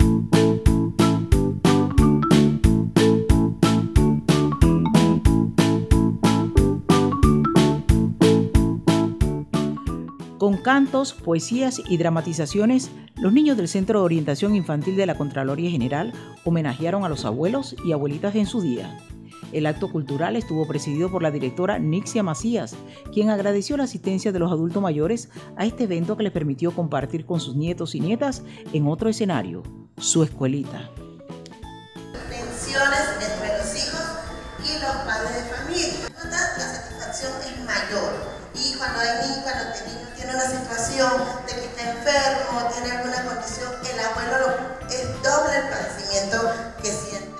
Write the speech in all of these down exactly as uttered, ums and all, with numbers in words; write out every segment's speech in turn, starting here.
Con cantos, poesías y dramatizaciones, los niños del Centro de Orientación Infantil de la Contraloría General homenajearon a los abuelos y abuelitas en su día. El acto cultural estuvo presidido por la directora Nixia Macías, quien agradeció la asistencia de los adultos mayores a este evento que les permitió compartir con sus nietos y nietas en otro escenario, su escuelita. Tensiones entre los hijos y los padres de familia. La satisfacción es mayor. Y cuando hay niños, cuando el niño tiene una situación de que está enfermo o tiene alguna condición, el abuelo lo, es doble el padecimiento que siente.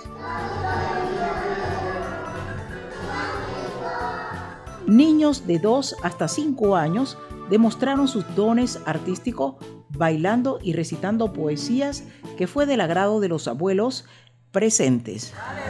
Niños de dos hasta cinco años demostraron sus dones artísticos bailando y recitando poesías que fue del agrado de los abuelos presentes.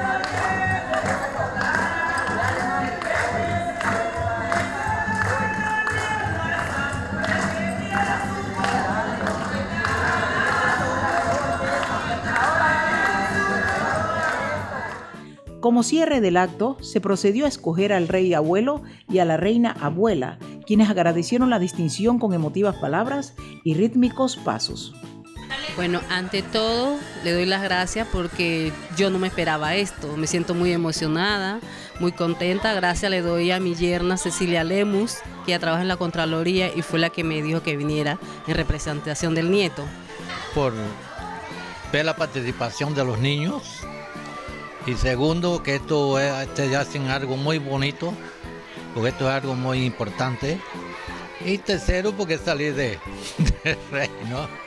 Como cierre del acto, se procedió a escoger al rey abuelo y a la reina abuela, quienes agradecieron la distinción con emotivas palabras y rítmicos pasos. Bueno, ante todo, le doy las gracias porque yo no me esperaba esto. Me siento muy emocionada, muy contenta. Gracias le doy a mi yerna Cecilia Lemus, que ya trabaja en la Contraloría y fue la que me dijo que viniera en representación del nieto. Por ver la participación de los niños. Y segundo, que esto es, este hacen algo muy bonito, porque esto es algo muy importante. Y tercero, porque salir de, de rey, ¿no?